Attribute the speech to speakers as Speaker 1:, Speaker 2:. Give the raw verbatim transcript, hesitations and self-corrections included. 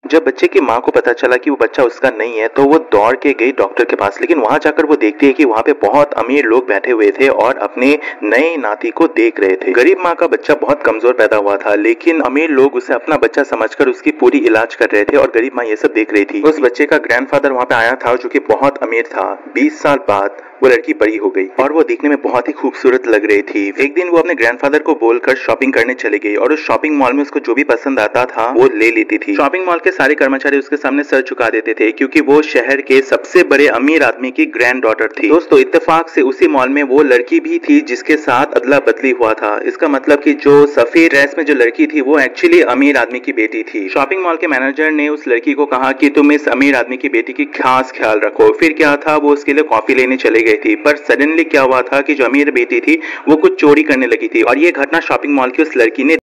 Speaker 1: जब बच्चे की माँ को पता चला कि वो बच्चा उसका नहीं है तो वो दौड़ के गई डॉक्टर के पास, लेकिन वहां जाकर वो देखती है कि वहां पे बहुत अमीर लोग बैठे हुए थे और अपने नए नाती को देख रहे थे। गरीब माँ का बच्चा बहुत कमजोर पैदा हुआ था, लेकिन अमीर लोग उसे अपना बच्चा समझकर उसकी पूरी इलाज कर रहे थे और गरीब माँ ये सब देख रही थी। उस बच्चे का ग्रैंडफादर वहां पे आया था जो कि बहुत अमीर था। बीस साल बाद वो लड़की बड़ी हो गई और वो देखने में बहुत ही खूबसूरत लग रही थी। एक दिन वो अपने ग्रैंडफादर को बोलकर शॉपिंग करने चली गई और उस शॉपिंग मॉल में उसको जो भी पसंद आता था वो ले लेती थी। शॉपिंग मॉल के सारे कर्मचारी उसके सामने सर झुका देते थे क्योंकि वो शहर के सबसे बड़े अमीर आदमी की ग्रैंड डॉटर थी। दोस्तों, इत्तेफाक से उसी मॉल में वो लड़की भी थी जिसके साथ अदला बदली हुआ था। इसका मतलब कि जो सफेद ड्रेस में जो लड़की थी वो एक्चुअली अमीर आदमी की बेटी थी। शॉपिंग मॉल के मैनेजर ने उस लड़की को कहा कि तुम इस अमीर आदमी की बेटी की खास ख्याल रखो। फिर क्या था, वो उसके लिए कॉफी लेने चले गई थी, पर सडनली क्या हुआ था कि जो अमीर बेटी थी वो कुछ चोरी करने लगी थी और ये घटना शॉपिंग मॉल की उस लड़की ने